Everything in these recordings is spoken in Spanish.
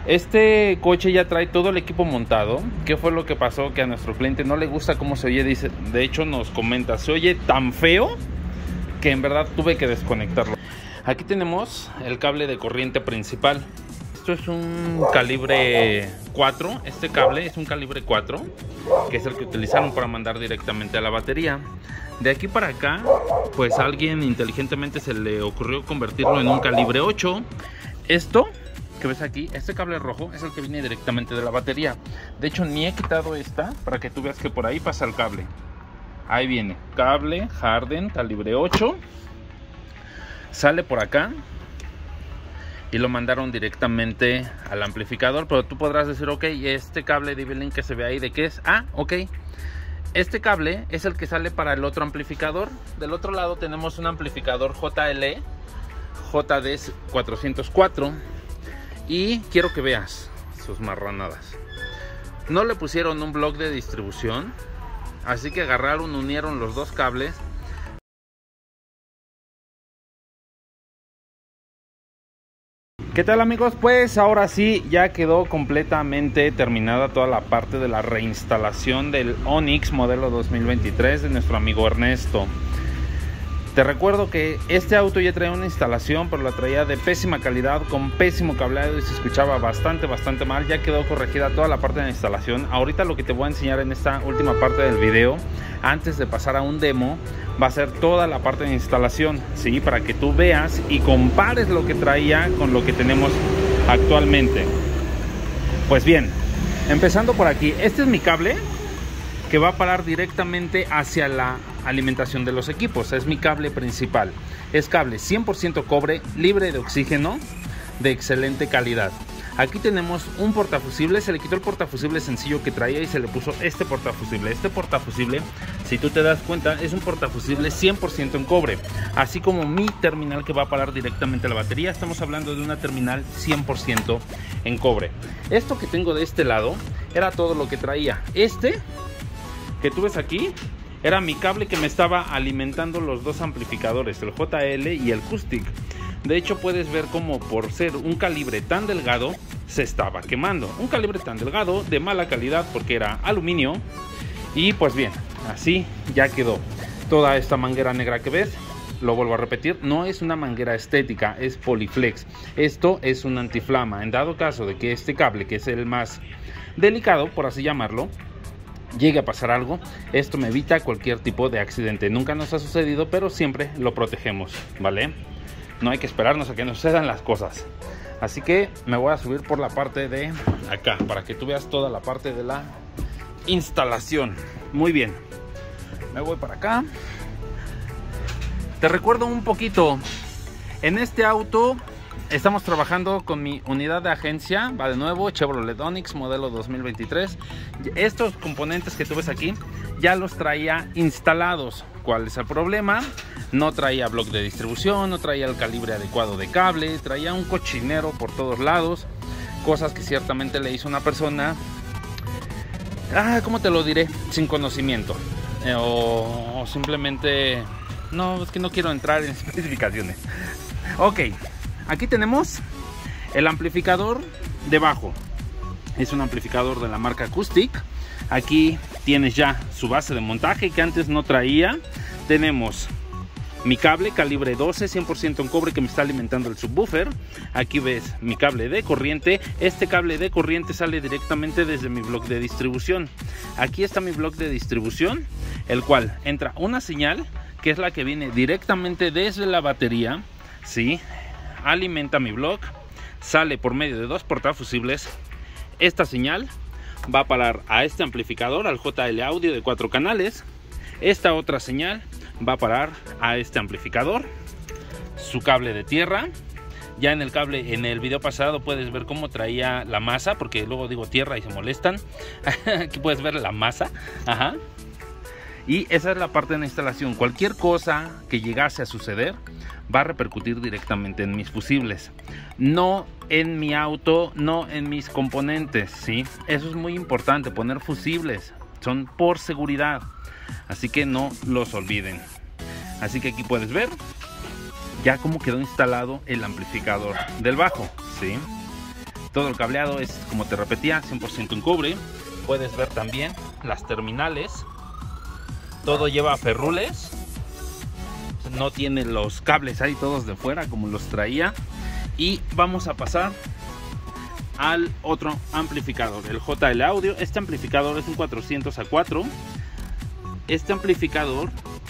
Este coche ya trae todo el equipo montado. ¿Qué fue lo que pasó? Que a nuestro cliente no le gusta cómo se oye. Dice, de hecho nos comenta, se oye tan feo que en verdad tuve que desconectarlo. Aquí tenemos el cable de corriente principal. Esto es un calibre 4. Este cable es un calibre 4, que es el que utilizaron para mandar directamente a la batería. De aquí para acá, pues a alguien inteligentemente se le ocurrió convertirlo en un calibre 8. Esto que ves aquí, este cable rojo es el que viene directamente de la batería. De hecho, ni he quitado esta para que tú veas que por ahí pasa el cable. Ahí viene, cable Harden calibre 8. Sale por acá y lo mandaron directamente al amplificador. Pero tú podrás decir, ok, este cable de D-Link que se ve ahí, ¿de qué es? Ah, ok. Este cable es el que sale para el otro amplificador. Del otro lado tenemos un amplificador JL JD404. Y quiero que veas sus marranadas. No le pusieron un bloque de distribución, así que agarraron, unieron los dos cables. ¿Qué tal, amigos? Pues ahora sí, ya quedó completamente terminada toda la parte de la reinstalación del Onix modelo 2023 de nuestro amigo Ernesto. Te recuerdo que este auto ya traía una instalación, pero la traía de pésima calidad, con pésimo cableado y se escuchaba bastante mal. Ya quedó corregida toda la parte de la instalación. Ahorita lo que te voy a enseñar en esta última parte del video, antes de pasar a un demo, va a ser toda la parte de instalación, ¿sí? Para que tú veas y compares lo que traía con lo que tenemos actualmente. Pues bien, empezando por aquí, este es mi cable que va a parar directamente hacia la alimentación de los equipos. Es mi cable principal. Es cable 100% cobre, libre de oxígeno, de excelente calidad. Aquí tenemos un portafusible. Se le quitó el portafusible sencillo que traía y se le puso este portafusible. Este portafusible, si tú te das cuenta, es un portafusible 100% en cobre. Así como mi terminal que va a parar directamente a la batería. Estamos hablando de una terminal 100% en cobre. Esto que tengo de este lado era todo lo que traía. Este que tú ves aquí era mi cable que me estaba alimentando los dos amplificadores, el JL y el Acoustic. De hecho, puedes ver cómo por ser un calibre tan delgado se estaba quemando. Un calibre tan delgado, de mala calidad porque era aluminio. Y pues bien, así ya quedó. Toda esta manguera negra que ves, lo vuelvo a repetir, no es una manguera estética, es Polyflex. Esto es un antiflama. En dado caso de que este cable, que es el más delicado, por así llamarlo, llegue a pasar algo, esto me evita cualquier tipo de accidente. Nunca nos ha sucedido, pero siempre lo protegemos, ¿vale? No hay que esperarnos a que nos sucedan las cosas. Así que me voy a subir por la parte de acá para que tú veas toda la parte de la instalación. Muy bien, me voy para acá. Te recuerdo un poquito, en este auto estamos trabajando con mi unidad de agencia. Va de nuevo, Chevrolet Onix modelo 2023. Estos componentes que tú ves aquí ya los traía instalados. ¿Cuál es el problema? No traía bloque de distribución, no traía el calibre adecuado de cable, traía un cochinero por todos lados. Cosas que ciertamente le hizo una persona, ¿cómo te lo diré? Sin conocimiento. O simplemente, no, es que no quiero entrar en especificaciones. Ok. Aquí tenemos el amplificador de bajo. Es un amplificador de la marca Acoustic. Aquí tienes ya su base de montaje que antes no traía. Tenemos mi cable calibre 12, 100% en cobre, que me está alimentando el subwoofer. Aquí ves mi cable de corriente. Este cable de corriente sale directamente desde mi bloque de distribución. Aquí está mi bloque de distribución, el cual entra una señal que es la que viene directamente desde la batería, ¿sí? Alimenta mi bloque, sale por medio de dos portafusibles. Esta señal va a parar a este amplificador, al JL Audio de 4 canales. Esta otra señal va a parar a este amplificador, su cable de tierra. Ya en el cable, en el video pasado puedes ver cómo traía la masa, porque luego digo tierra y se molestan. Aquí puedes ver la masa. Ajá. Y esa es la parte de la instalación. Cualquier cosa que llegase a suceder va a repercutir directamente en mis fusibles, no en mi auto, no en mis componentes, ¿sí? Eso es muy importante, poner fusibles, son por seguridad, así que no los olviden. Así que aquí puedes ver ya cómo quedó instalado el amplificador del bajo, ¿sí? Todo el cableado es, como te repetía, 100% en cobre. Puedes ver también las terminales. Todo lleva ferrules. No tiene los cables ahí todos de fuera como los traía. Y vamos a pasar al otro amplificador, el JL Audio. Este amplificador es un 400A4. Este amplificador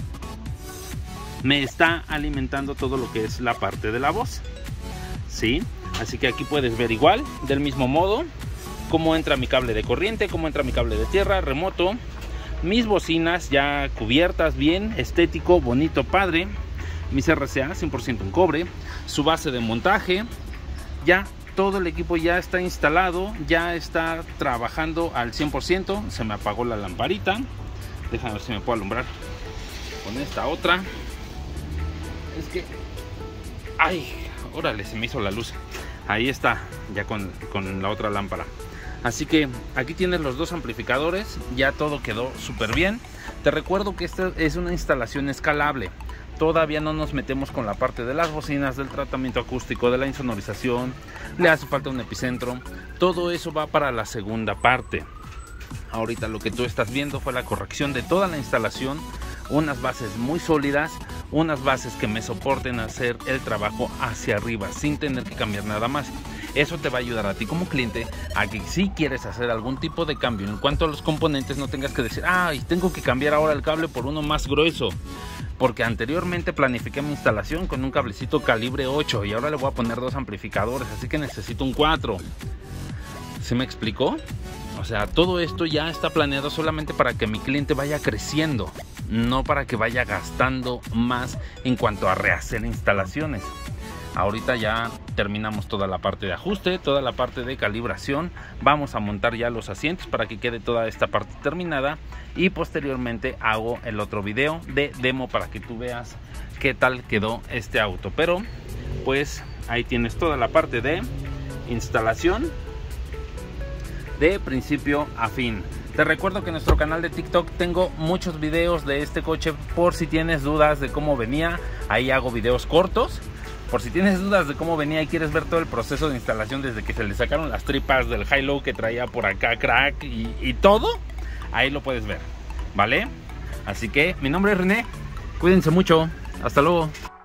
me está alimentando todo lo que es la parte de la voz, ¿sí? Así que aquí puedes ver igual, del mismo modo, cómo entra mi cable de corriente, cómo entra mi cable de tierra, remoto. Mis bocinas ya cubiertas, bien, estético, bonito, padre. Mis RCA 100% en cobre. Su base de montaje. Ya todo el equipo ya está instalado, ya está trabajando al 100%. Se me apagó la lamparita. Déjame ver si me puedo alumbrar con esta otra. Es que... ¡ay! Órale, se me hizo la luz. Ahí está, ya con la otra lámpara. Así que aquí tienes los dos amplificadores. Ya todo quedó súper bien. Te recuerdo que esta es una instalación escalable. Todavía no nos metemos con la parte de las bocinas, del tratamiento acústico, de la insonorización. Le hace falta un epicentro. Todo eso va para la segunda parte. Ahorita lo que tú estás viendo fue la corrección de toda la instalación. Unas bases muy sólidas, unas bases que me soporten hacer el trabajo hacia arriba sin tener que cambiar nada más. Eso te va a ayudar a ti como cliente a que si quieres hacer algún tipo de cambio en cuanto a los componentes, no tengas que decir, ay, tengo que cambiar ahora el cable por uno más grueso, porque anteriormente planifiqué mi instalación con un cablecito calibre 8 y ahora le voy a poner dos amplificadores, así que necesito un 4. ¿Se me explicó? O sea, todo esto ya está planeado solamente para que mi cliente vaya creciendo, no para que vaya gastando más en cuanto a rehacer instalaciones. Ahorita ya terminamos toda la parte de ajuste, toda la parte de calibración. Vamos a montar ya los asientos para que quede toda esta parte terminada. Y posteriormente hago el otro video de demo para que tú veas qué tal quedó este auto. Pero pues ahí tienes toda la parte de instalación de principio a fin. Te recuerdo que en nuestro canal de TikTok tengo muchos videos de este coche por si tienes dudas de cómo venía. Ahí hago videos cortos. Por si tienes dudas de cómo venía y quieres ver todo el proceso de instalación desde que se le sacaron las tripas del high-low que traía por acá, crack y todo, ahí lo puedes ver, ¿vale? Así que mi nombre es René, cuídense mucho, hasta luego.